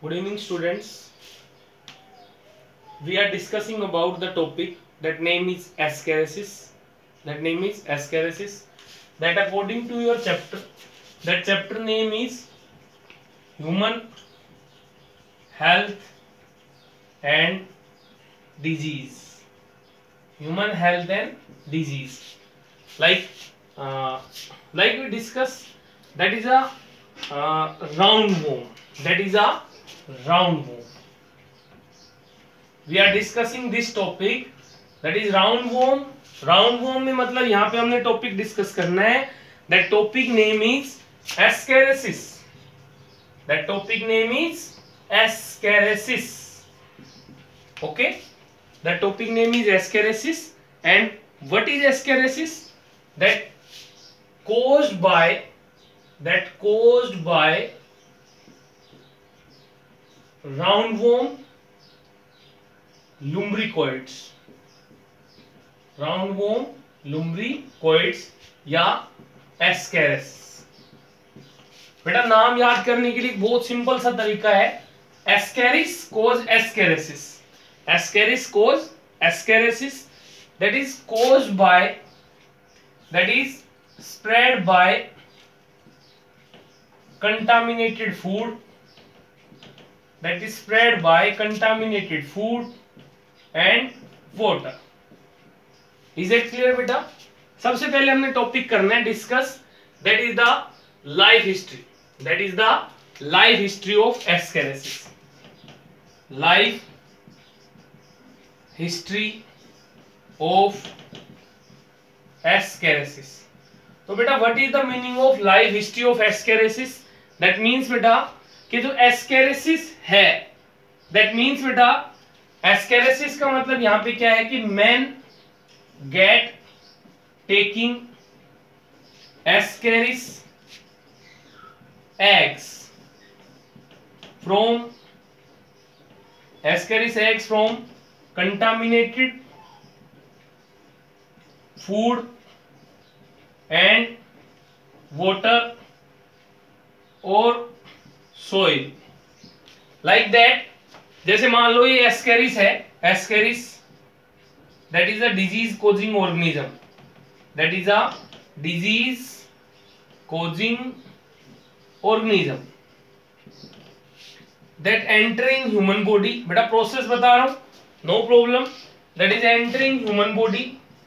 Good evening, students. We are discussing about the topic that name is ascaris. That according to your chapter, that chapter name is Human Health and Disease. Human Health and Disease. Like we discussed, that is a roundworm. We are discussing this topic, that is roundworm. Roundworm में मतलब यहाँ पे हमने topic discuss करना है. That topic name is ascariasis. Okay, the topic name is ascaris. And what is ascaris? That caused by roundworm lumbricoids या ascaris. बेटा नाम याद करने के लिए बहुत सिंपल सा तरीका है. Ascaris cause ascariasis. That is caused by, that is spread by contaminated food. And water. Is it clear बेटा? सबसे पहले हमने टॉपिक करना है discuss, that is the life history of ascaris. Life history of ascaris. तो बेटा what is the meaning of life history of ascariasis? That means बेटा कि जो एस्केरेसिस है, दैट मीन्स बेटा एस्केरेसिस का मतलब यहां पे क्या है कि man get taking ascaris eggs from contaminated food and water or soil. Like that, जैसे मान लो ये एस्केरिस है. Ascaris that is a disease causing organism. That entering human body. बेटा प्रोसेस बता रहा हूं, no problem. That is entering human body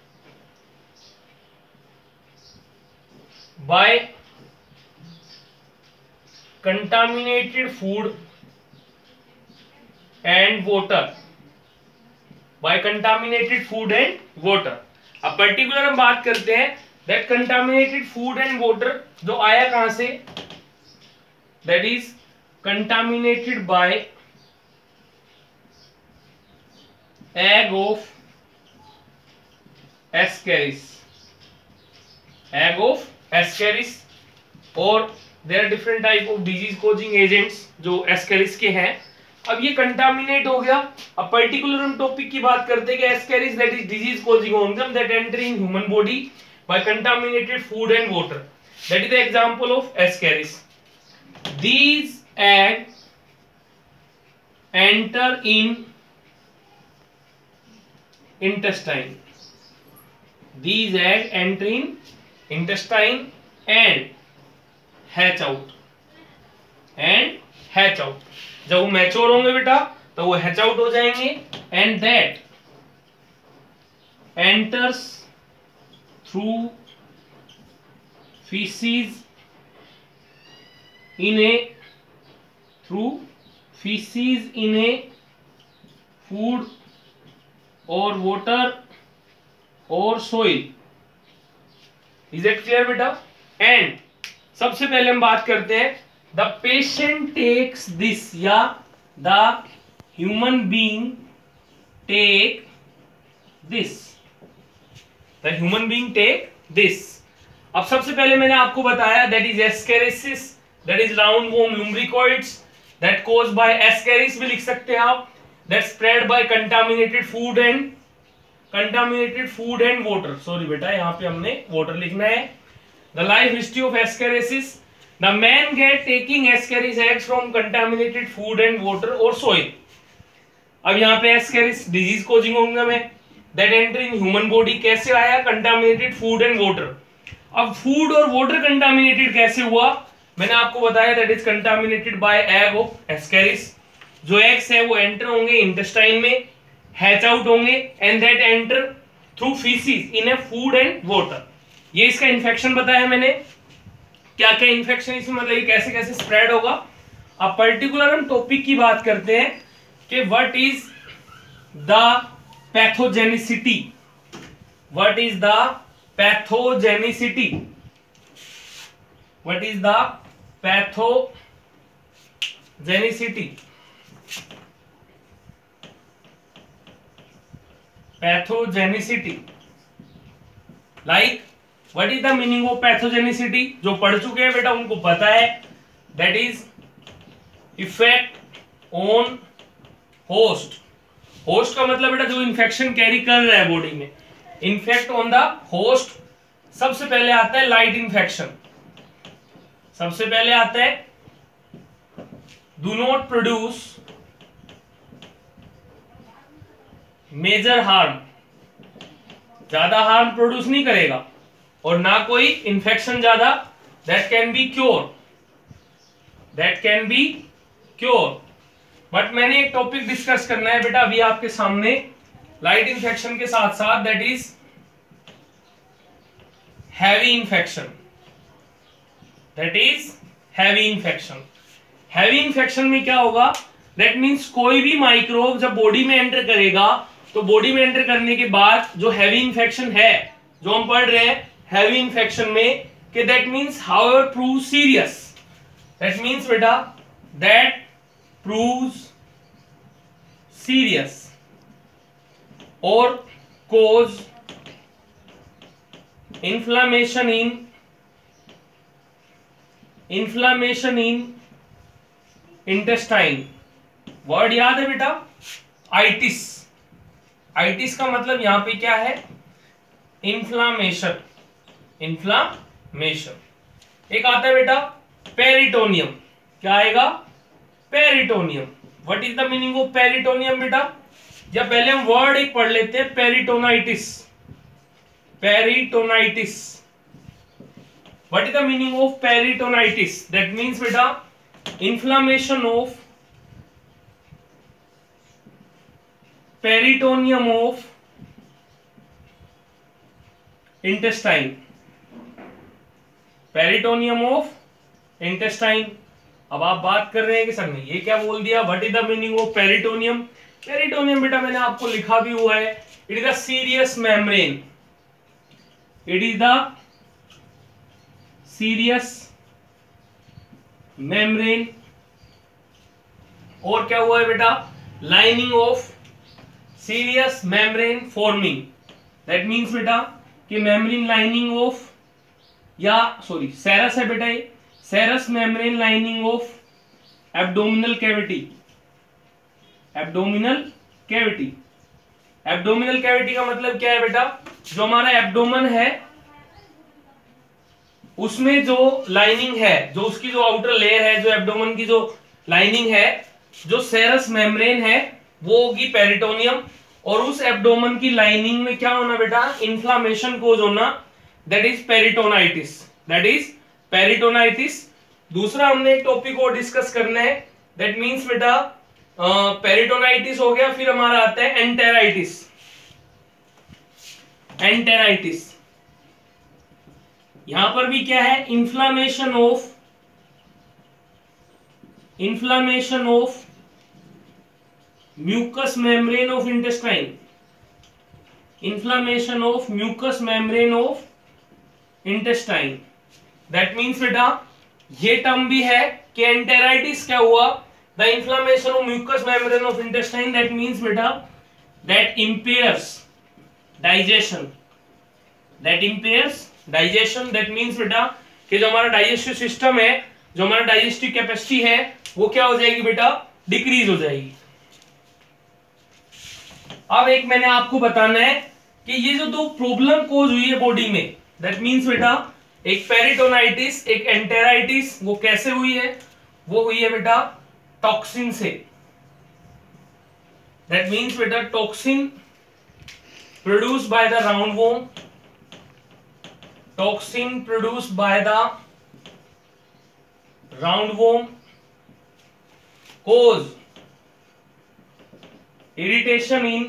by contaminated food and water. अब particular हम बात करते हैं that contaminated food and water जो आया कहां से? That is contaminated by egg of ascaris. और there are different type of disease causing agents जो ascaris के हैं. अब ये कंटामिनेट हो गया. अब पर्टिकुलर हम टॉपिक की बात करते हैं कि ascaris that is disease causing organism that enter in human body by contaminated food and water. That is the example of ascaris. These eggs enter in intestine. And hatch out. जब वो mature होंगे बेटा तो वो hatch out हो जाएंगे. And that enters through feces in a food or water or soil. Is it clear बेटा? And सबसे पहले हम बात करते हैं the patient takes this या the human being take this. अब सबसे पहले मैंने आपको बताया that is ascarisis, that is roundworm lumbricoids that caused by ascaris भी लिख सकते हैं आप. that spread by contaminated food and water. Sorry बेटा यहाँ पे हमने water लिखना है. The life history of ascarisis, the man get taking ascaris eggs from contaminated food and water और सोइल। अब यहाँ पे एस्केरिस डिजीज कोजिंग होंगे में that enter in human body कैसे आया, कंटामिनेटेड फूड एंड वाटर। अब फूड और वाटर कंटामिनेटेड कैसे हुआ, मैंने आपको बताया that is contaminated by egg of ascaris. जो एग्स है वो एंटर होंगे इंटेस्टाइन में, हैच आउट होंगे and that enter through feces in A food and water. ये इसका इन्फेक्शन बताया मैंने, क्या क्या इन्फेक्शन इसमें, मतलब ये कैसे कैसे स्प्रेड होगा। अब पर्टिकुलर हम टॉपिक की बात करते हैं कि what is the pathogenicity, what is the pathogenicity, what is the pathogenicity, pathogenicity like what is the meaning of pathogenicity. जो पढ़ चुके हैं बेटा उनको पता है, that is effect on host. Host का मतलब बेटा जो इन्फेक्शन कैरी कर रहा है बॉडी में, इन्फेक्ट ऑन द होस्ट। सबसे पहले आता है लाइट इन्फेक्शन, सबसे पहले आता है do not produce major harm, ज्यादा हार्म प्रोड्यूस नहीं करेगा और ना कोई इंफेक्शन ज्यादा, that can be cure, that can be cure. But मैंने एक टॉपिक डिस्कस करना है बेटा अभी आपके सामने लाइट इन्फेक्शन के साथ साथ, that is heavy infection, that is heavy infection. Heavy infection में क्या होगा, दैट मीन्स कोई भी माइक्रोब जब बॉडी में एंटर करेगा तो बॉडी में एंटर करने के बाद जो हैवी इन्फेक्शन है जो हम पढ़ रहे हैं हैवी इन्फेक्शन में कि that means however prove serious, that means बेटा दैट प्रूव्स सीरियस और cause inflammation in intestine। Word याद है बेटा, आइटिस। आइटिस का मतलब यहां पे क्या है, इन्फ्लामेशन, इन्फ्लामेशन। एक आता है बेटा पेरिटोनियम, क्या आएगा, peritoneum. What is the meaning of peritoneum बेटा, या पहले हम वर्ड एक पढ़ लेते हैं, peritonitis, peritonitis. What is the meaning of peritonitis, that means बेटा inflammation of peritoneum of intestine, peritoneum of intestine। अब आप बात कर रहे हैं कि सर ने ये क्या बोल दिया, what is the meaning of peritoneum. Peritoneum बेटा मैंने आपको लिखा भी हुआ है, it is the serious membrane, it is the serious membrane. और क्या हुआ है बेटा, lining of serious membrane forming, that means बेटा कि मेम्ब्रेन लाइनिंग ऑफ, या सॉरी सेरस है बेटा, ये serous membrane lining of abdominal cavity, abdominal cavity. Abdominal cavity का मतलब क्या है बेटा, जो हमारा एब्डोमन है उसमें जो लाइनिंग है, जो उसकी जो आउटर लेयर है, जो एब्डोमेन की जो लाइनिंग है, जो सेरस मेम्ब्रेन है वो होगी पेरिटोनियम। और उस एब्डोमेन की लाइनिंग में क्या होना बेटा, इन्फ्लामेशन कोज होना, that is peritonitis, that is peritonitis. दूसरा हमने एक टॉपिक और डिस्कस करना है, दैट मीन्स बेटा पेरिटोनाइटिस हो गया, फिर हमारा आता है एंटेराइटिस, एंटेराइटिस। यहां पर भी क्या है, inflammation of mucous membrane of intestine, inflammation of mucous membrane of intestine. That means बेटा ये टर्म भी है कि एंटेराइटिस क्या हुआ, the inflammation of mucous membrane of intestine, that means बेटा that impairs digestion, that impairs digestion. That means बेटा कि जो हमारा डाइजेस्टिव सिस्टम है, जो हमारा डाइजेस्टिव कैपेसिटी है वो क्या हो जाएगी बेटा, डिक्रीज हो जाएगी। अब एक मैंने आपको बताना है कि ये जो दो प्रॉब्लम कोज हुई है बॉडी में, दैट मीन्स बेटा एक पेरिटोनाइटिस, एक एंटेराइटिस। वो कैसे हुई है? वो हुई है बेटा टॉक्सिन से। दैट मीन्स बेटा toxin produced by the roundworm, toxin produced by the roundworm cause irritation in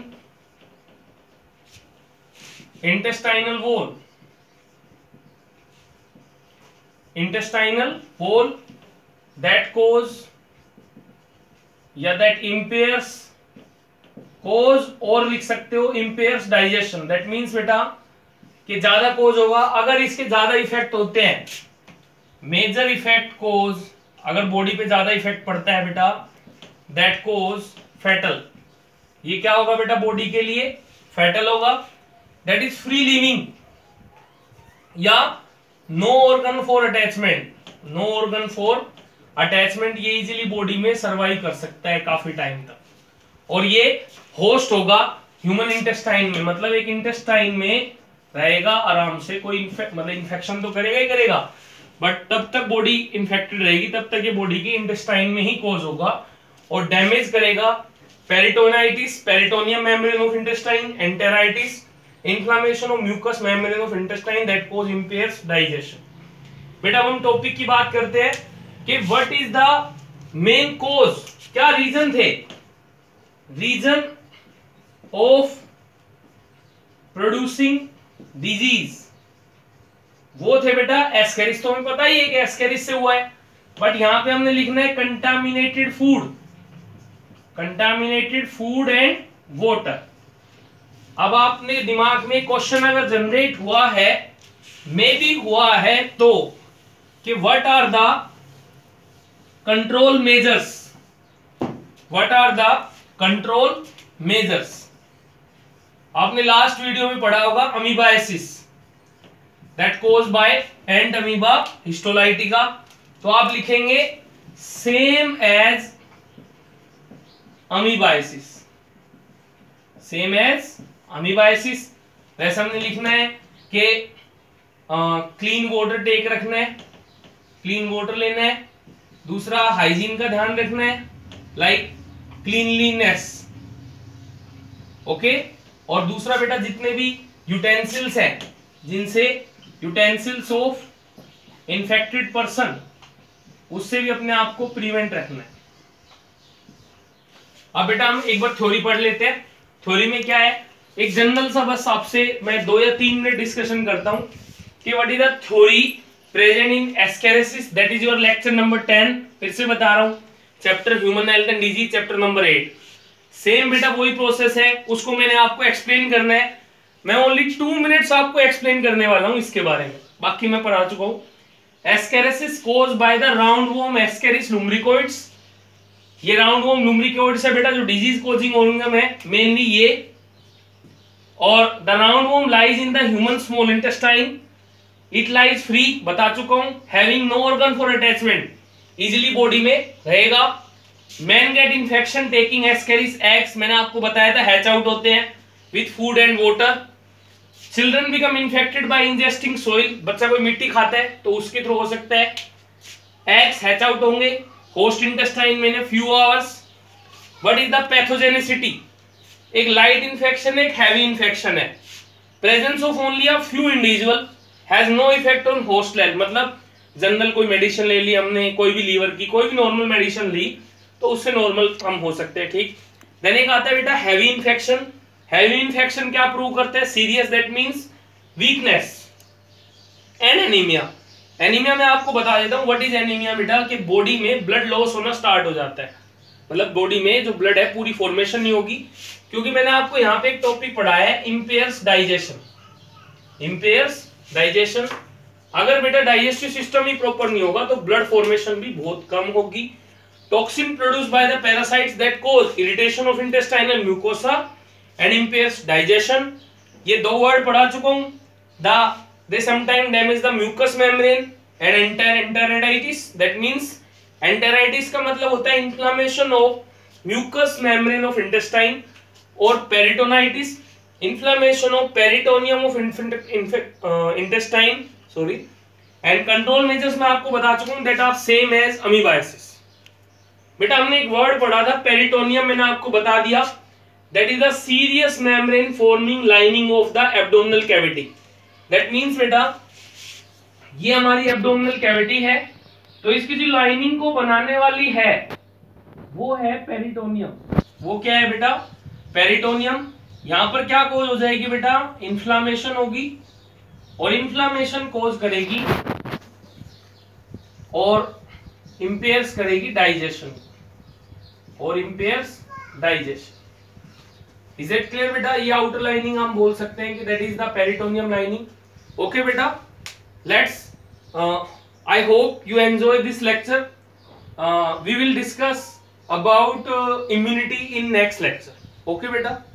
intestinal wall, that cause या that impairs, cause और लिख सकते हो impairs digestion। that means बेटा कि ज्यादा cause होगा। अगर इसके ज्यादा इफेक्ट होते हैं, मेजर इफेक्ट cause, अगर बॉडी पे ज्यादा इफेक्ट पड़ता है बेटा, दैट कोज फैटल। ये क्या होगा बेटा बॉडी के लिए? फैटल होगा। दैट इज फ्री लिविंग या no organ for attachment, no organ for attachment. ये इजीली बॉडी में सर्वाइव कर सकता है काफी टाइम तक, और ये होस्ट होगा ह्यूमन इंटेस्टाइन में, मतलब एक इंटेस्टाइन में रहेगा आराम से। कोई मतलब इन्फेक्शन तो करेगा ही करेगा, बट तब तक बॉडी इंफेक्टेड रहेगी, तब तक ये बॉडी के इंटेस्टाइन में ही कोज होगा और डैमेज करेगा। Peritonitis, peritoneum membrane of intestine, enteritis, inflammation of mucous membrane of intestine that cause impairs digestion. बेटा हम टॉपिक की बात करते हैं कि what is the main cause, क्या रीजन थे? रीजन ऑफ प्रोड्यूसिंग डिजीज वो थे बेटा एस्केरिस। तो हमें पता ही है कि एस्केरिस से हुआ है, बट यहां पे हमने लिखना है contaminated food, contaminated food and water. अब आपने दिमाग में क्वेश्चन अगर जनरेट हुआ है, मे भी हुआ है, तो कि what are the control measures, what are the control measures. आपने लास्ट वीडियो में पढ़ा होगा amoebiasis that caused by ant amoeba histolytica। तो आप लिखेंगे same as amoebiasis, same as amoebiasis. वैसे हमने लिखना है कि क्लीन वाटर टेक रखना है, क्लीन वाटर लेना है। दूसरा हाइजीन का ध्यान रखना है, लाइक क्लीनलीनेस, ओके। और दूसरा बेटा जितने भी यूटेंसिल्स हैं, जिनसे यूटेंसिल्स ऑफ इन्फेक्टेड पर्सन, उससे भी अपने आप को प्रिवेंट रखना है। अब बेटा हम एक बार थ्योरी पढ़ लेते हैं। थ्योरी में क्या है, एक जनरल सा बस आपसे मैं 2 या 3 मिनट डिस्कशन करता हूं कि what is the theory present in ascariasis. That is your lecture number 10। फिर से बता रहा हूं, chapter human health and disease, chapter number 8। Same बेटा वही प्रोसेस है, उसको मैंने आपको एक्सप्लेन करना है। मैं ओनली 2 मिनट्स आपको एक्सप्लेन करने वाला हूं इसके बारे में, बाकी मैं पढ़ा चुका हूं। Ascariasis caused by the roundworm ascaris lumbricoides. ये राउंडवॉर्म लुम्ब्रिकोइड्स है बेटा जो डिजीज कोजिंग ऑर्गेनिज्म है, मेनली ये। और the roundworm lies in the human small intestine. It lies free, बता चुका हूं, having no organ for attachment, easily body में रहेगा। Man get infection taking ascaris eggs, मैंने आपको बताया था हैच आउट होते हैं with food and water. Children become infected by ingesting soil, बच्चा कोई मिट्टी खाता है तो उसके थ्रू हो सकता है। एग्स हैच आउट होंगे होस्ट इंटेस्टाइन में in few hours. What is the pathogenicity, एक लाइट इन्फेक्शन है, एक हैवी इन्फेक्शन है। Presence of only a few individual has no effect on host health, मतलब जनरल कोई मेडिसिन ले ली हमने, कोई भी लीवर की कोई भी नॉर्मल मेडिसिन ली तो उससे नॉर्मल हम हो सकते हैं, ठीक। देन एक आता है बेटा हैवी इन्फेक्शन। हैवी इन्फेक्शन क्या प्रूव करते हैं? Serious, that means weakness and anaemia. Anaemia में आपको बता देता हूं व्हाट इज एनीमिया बेटा, कि बॉडी में ब्लड लॉस होना स्टार्ट हो जाता है, मतलब बॉडी में जो ब्लड है पूरी फॉर्मेशन नहीं होगी, क्योंकि मैंने आपको यहाँ पे एक टॉपिक पढ़ाया है इंपेयर्स डाइजेशन। इंपेयर्स डाइजेशन, अगर बेटा डाइजेस्टिव सिस्टम ही प्रॉपर नहीं होगा तो ब्लड फॉर्मेशन भी बहुत कम होगी। Toxin produced by the parasites that cause irritation of intestinal mucosa and impairs digestion. ये 2 वर्ड पढ़ा चुका हूं। They sometime damage the mucous membrane and enteritis, that means enteritis का मतलब होता है inflammation of mucous membrane of intestine. और peritonitis, inflammation of peritoneum of intestine, sorry, and control measures मैं आपको बता चुका हूं that are same as amoebiasis. बेटा हमने एक वर्ड पढ़ा था पेरिटोनियम, मैंने आपको बता दिया that is the serious membrane forming lining of the abdominal cavity. That means बेटा ये हमारी एब्डोमिनल कैविटी है, तो इसकी जो लाइनिंग को बनाने वाली है वो है पेरिटोनियम। वो क्या है बेटा? पेरिटोनियम। यहां पर क्या कोज हो जाएगी बेटा? इन्फ्लामेशन होगी, और इन्फ्लामेशन कोज करेगी और इंपेयर्स करेगी डाइजेशन, और impairs digestion. Is it clear बेटा? ये आउटर लाइनिंग हम बोल सकते हैं कि that is the peritoneum lining. Okay बेटा, let's I hope you enjoy this lecture. We will discuss about immunity in next lecture. Okay beta?